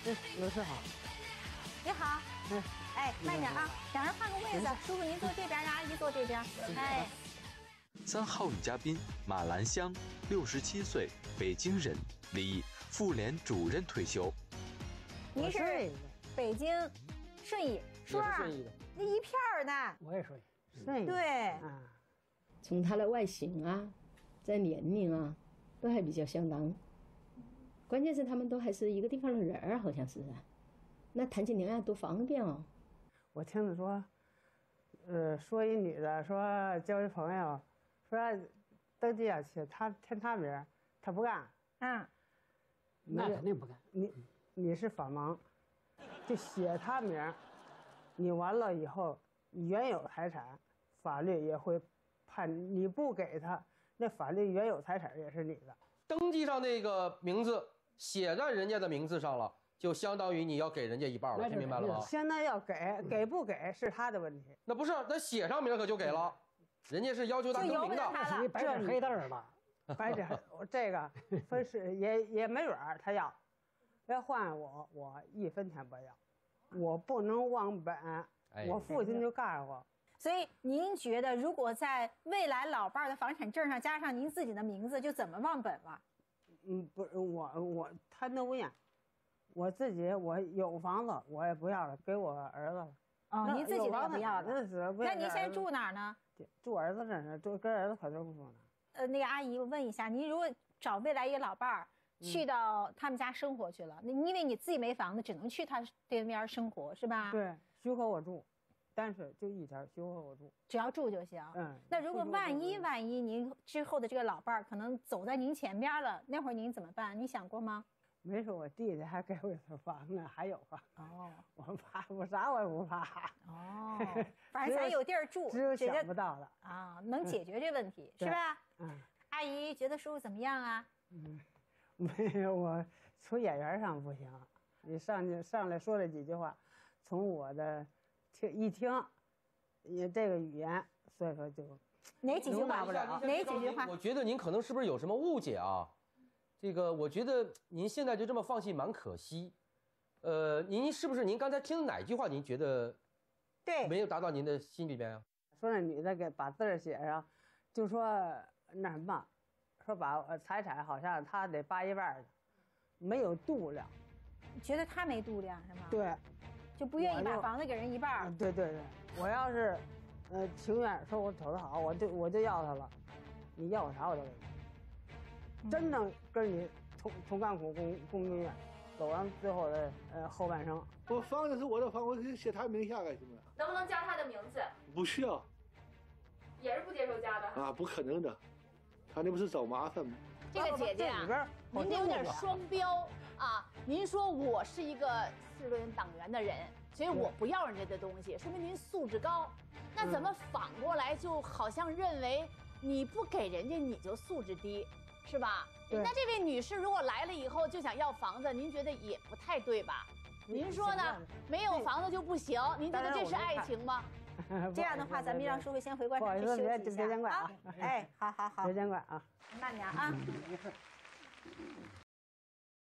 老师好。 你好。哎，慢点啊，两人换个位子，叔叔您坐这边，让阿姨坐这边。哎。 3号女嘉宾马兰香，67岁，北京人，离妇联主任退休。 您是北京顺义，叔啊，那一片儿的。 我也顺义。 对。 从他的外形啊，在年龄啊，都还比较相当。关键是他们都还是一个地方的人儿，好像是。那谈起恋爱多方便哦。 我听他说，说一女的说交一朋友，说登记要去，他填他名，他不干。 那肯定不干。 你是法盲，就写他名，你完了以后，你原有财产，法律也会判你不给他，那法律原有财产也是你的。 登记上那个名字写在人家的名字上了，就相当于你要给人家一半了，听明白了吗？ 现在要给不给是他的问题。 那不是，那写上名可就给了，人家是要求他更名的。 你白纸黑字了， 白纸这个分是也没准儿他要换我1分钱不要，我不能忘本。我父亲就告诉我。 所以您觉得，如果在未来老伴的房产证上加上您自己的名字，就怎么忘本了？ 不是我贪得无厌，我自己我有房子我也不要了，给我儿子了。 哦，您自己的也不要了。那您现在住哪儿呢？ 住儿子这儿，跟儿子可就不住呢。 那个阿姨，我问一下，您如果找未来一个老伴儿，去到他们家生活去了，那因为你自己没房子，只能去他对面生活，是吧？ 对，许可我住。但是就一天许可我住， 只要住就行。那如果万一您之后的这个老伴儿可能走在您前边了，那会儿您怎么办？你想过吗？ 没说，我弟弟还给我一套房呢，还有啊。我怕，我啥我也不怕。 反正咱有地儿住， 只有想不到的能解决这问题，是吧？阿姨觉得叔叔怎么样啊？ 没有，我从演员上不行。你上来说了几句话，从我的。一听，你这个语言，所以说就哪几句话不了？哪几句话？ 我觉得您可能是不是有什么误解啊？这个，我觉得您现在就这么放弃，蛮可惜。您是不是您刚才听哪句话，您觉得对没有达到您的心里边啊？ 说那女的把字儿写上，就说那什么，说把财产好像他得扒一半去，没有度量。 觉得他没度量是吗？ 对。 就不愿意把房子给人一半。 对，我要是，情愿说我瞅得好，我就要他了，你要我啥我都给你，真能跟你同甘苦共命运，走完最后的后半生。 我房子是我的房，我可以写他名下干什么？ 能不能加他的名字？ 不需要。 也是不接受加的啊，不可能的，他那不是找麻烦吗？ 这个姐姐啊，您这有点双标啊！您说我是一个4轮党员的人，所以我不要人家的东西，说明您素质高。那怎么反过来就好像认为你不给人家你就素质低，是吧？那这位女士如果来了以后就想要房子，您觉得也不太对吧？您说呢？没有房子就不行？您觉得这是爱情吗？ 这样的话，咱们让叔叔先回观察去休息一下啊！哎，好， 别见怪啊， 慢点啊。 没事。